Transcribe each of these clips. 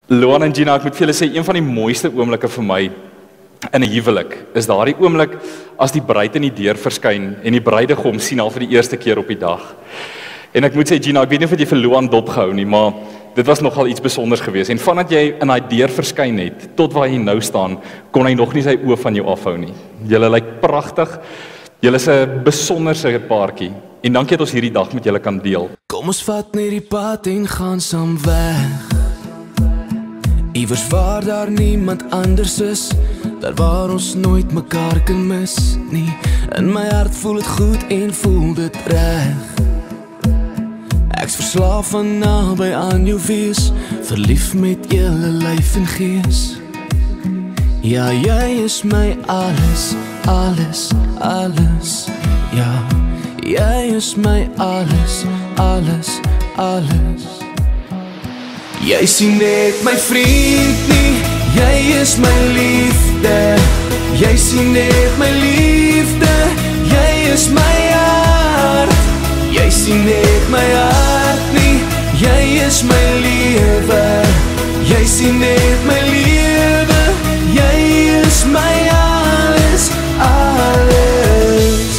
Luan en Gina, ek moet vir julle sê, een van die mooiste oomblikke vir my in 'n huwelik is daardie oomblik as die bruid in die deur verskyn en die bruidegom sien haar vir die eerste keer op die dag. En ek moet sê, Gina, ek weet nie of jy vir Luan dopgehou nie, maar dit was nogal iets besonders geweest. En vandat jy in daai deur verskyn het tot waar jy nou staan, kon hy nog nie sy oë van jou afhou nie. Julle lyk pragtig. Julle is 'n besonderse paartjie. En dankie dat ons hierdie dag met julle kan deel. Kom ons vat net die pad en gaan saam weg. Iewers waar daar niemand anders is, daar waar ons nooit mekaar kan mis nie. In my hart voel het goed en voel dit reg. Ek's verslaaf van naby aan jou wees, verlief met julle lyf en gees. Ja, jy is my alles, alles, alles. Ja, jy is my alles, alles, alles. Jy sien net my vriend nie, jy is my liefde. Jy sien net my liefde, jy is my hart. Jy sien net my hart nie, jy is my lewe. Jy sien net my lewe, jy is my alles, alles.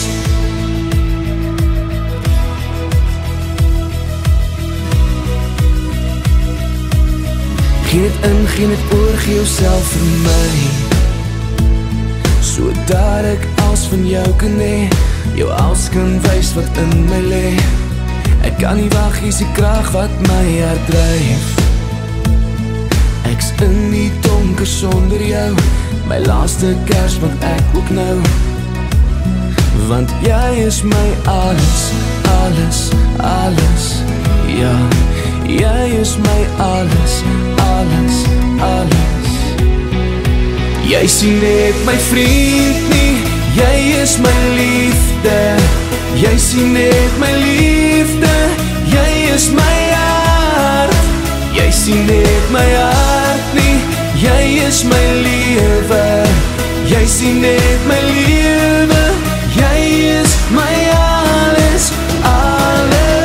Geen het in, geen het oor, gee jouself vir my, sodat ek als van jou kan hê, jou als kan wys wat in my lê. Ek kan nie wag, hier is die krag wat my hart dryf. Ek's in die donker sonder jou, my laaste kers wat ek ook nou. Want jy is my alles, alles, alles. Ja, jy is my alles, alles, alles. Jy sien net my vriend nie, jy is my liefde. Jy sien net my liefde, jy is my hart. Jy sien net my hart nie, jy is my lewe. Jy sien net my lewe, jy is my alles, alles.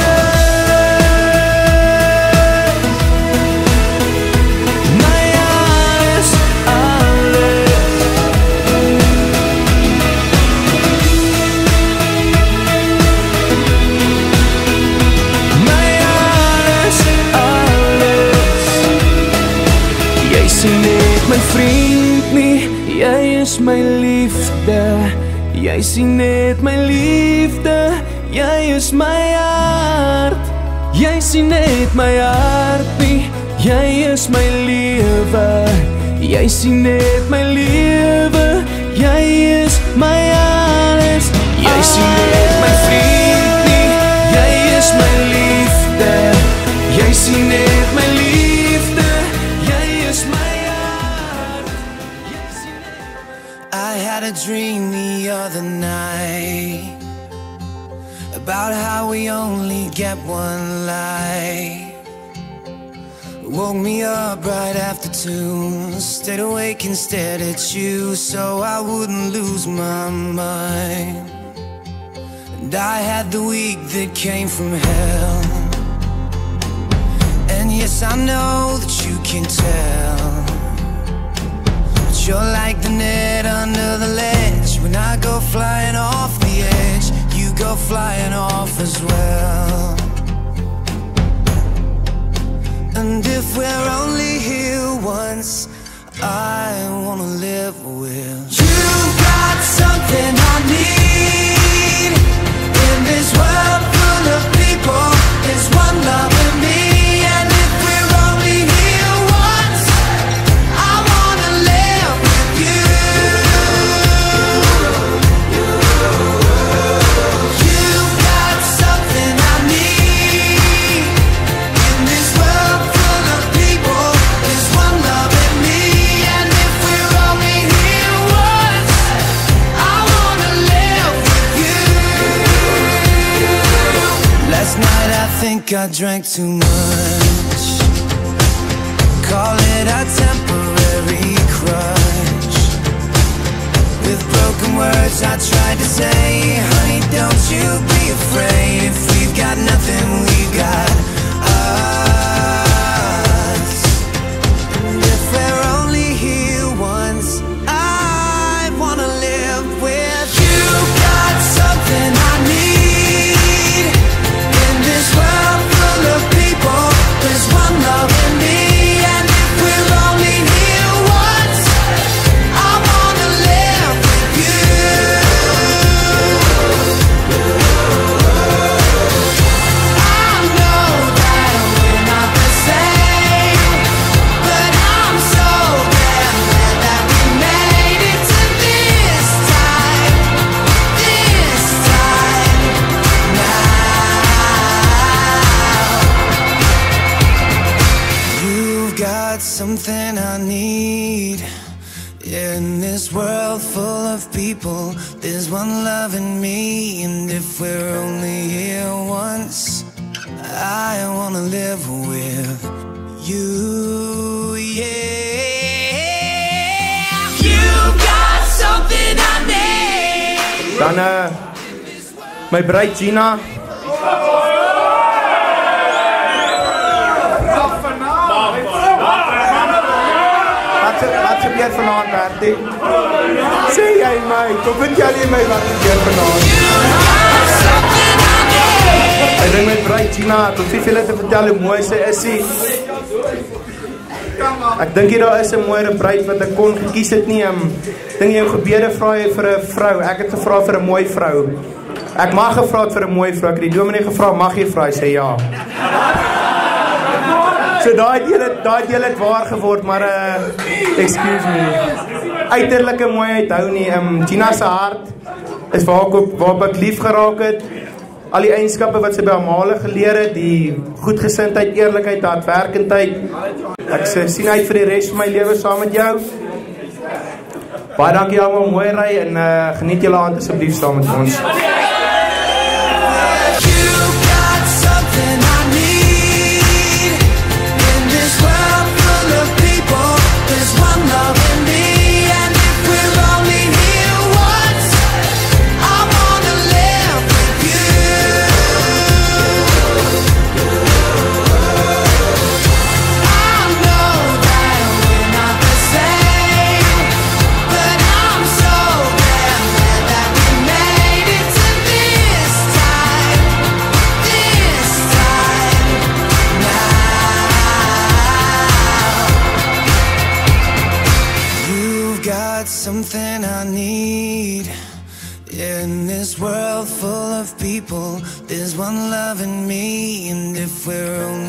My vriend nie, jy is my liefde. Jy sien net my liefde, jy is my hart. Jy sien net my hart nie, jy is my lewe. Jy sien net my lewe, jy is my alles. Jy sien net my vriend nie, jy is my liefde. Jy sien net my liefde, jy is my I had a dream the other night about how we only get one life. Woke me up right after 2, stayed awake and stared at you so I wouldn't lose my mind. And I had the week that came from hell, and yes, I know that you can tell. You're like the net under the ledge. When I go flying off the edge, you go flying off as well. And if we're only here once, I wanna live with you. Got something I need in this world full of people. There's one love in me. And if we're only here once, I wanna live with you. You got something I need in this world full of people. There's one love in me. And if we're only here once, I wanna live with you. Last night I think I drank too much. Call it a temporary crush. With broken words I tried to say, honey, don't you be afraid. If we've got nothing, we've got us. something I need. In this world full of people, there's one loving me. And if we're only here once, I wanna live with you, yeah. You got something I need. Dan my bruid Gina. Wat gebeur vanaand, Bertie? Sê jy my, kom vertel jy my wat gebeur vanaand? Ek dink my bruid Gina, kom sê vir julle te vertel hoe mooi sy is sy. Ek dink hier daar is 'n mooier bruid wat ek kon gekies het nie. Dink jy gebede vra jy vir 'n vrou? Ek het gevra vir 'n mooi vrou. Ek mag gevra het vir 'n mooi vrou. Ek het die dominee gevra, mag jy vra? Hy sê ja. So daai deel het waar geword, maar excuse me. Uiterlike mooiheid hou nie. Gina se hart is waar ek lief geraak het. Al die eienskappe wat sy by haar maale geleer het, die goedgesindheid, eerlikheid, hardwerkendheid. Ek sien uit vir die res van my lewe saam met jou. Baie dankie almal, mooi ry en geniet julle aand asseblief saam met ons. Something I need. In this world full of people, there's one loving me. And if we're only